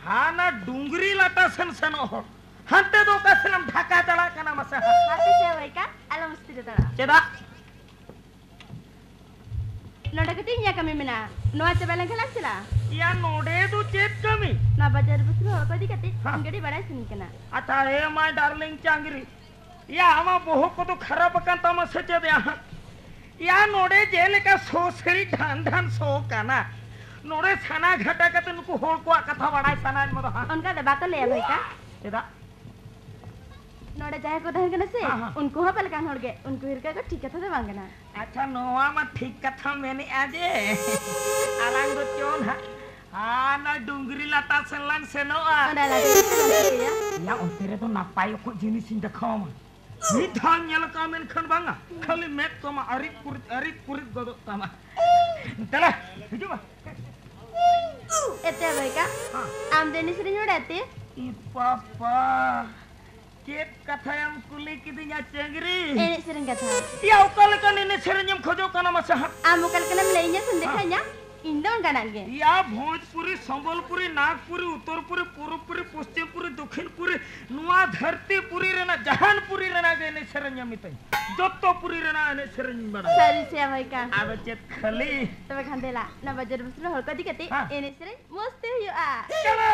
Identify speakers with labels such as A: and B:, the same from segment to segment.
A: हाँ ना डूंगरी लाटा सन सनो हो हंते दो का सलम ढाका चला का नाम से
B: हाथी से भाई का आलम स्थिर तड़ा
A: चेदा
B: नोडे कतिnya kami mena noa cebelang kelak sila
A: या नोडे तो चेत कमी
B: ना बाजार बसरो apa dikati अंगड़ी बड़ा सुन कना
A: अच्छा हे माय डार्लिंग चांगरी या हमा बहु को तो खराब kan तम से चेद या नोडे जेल का सोसरी ढान ढान सो काना नोडे सना घटा कते नुको होल को कथा बड़ाई सना मद हां
B: उनका दबा तो ले भाई का
A: चेदा
B: नोडे जाए को दहन कना से उनको हा पल कान होड़गे उनको हिरका को ठीक कथा दे मांगना
A: अच्छा नोवा में ठीक कथा मैंने आजे आलांग दो चोन हाँ ना डूंगरी लाता सलांग से नोआ
B: उड़ा लाते
A: या उतेरे तो नापाय को जिनिस इन देखो मा निधान ᱧᱮᱞ का मेन खन बांगा खाली मेट तो मा अरि पुरित गदो तमा तला हिजु बा
B: एते भाई का आम देनी सरी नोड़ाते
A: ई पापा चेत कथायम कुली किदिnya चेंगरी
B: एने sereng kata
A: या उकल कन ने सेरन्यम खोजो kana masa
B: आम उकल कन मलैnya संदेखाnya इंदों कानान गे
A: या भोजपुरी संबलपुरी नागपुरी उत्तरपुरी पूर्वपुरी पश्चिमपुरी दक्षिणपुरी नुआ धरतीपुरी रेना जहानपुरी रेना गे ने सेरन्यम मितै जत्तोपुरी रेना ने सेरन्यम बड़ा
B: सरी से भाई का
A: अब चेत खली
B: तबे खांदेला ना बाजार बसरो हल कदी कती एने sereng मस्त हो आ
A: चलो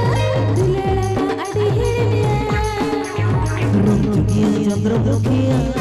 C: Chandra Bukhiya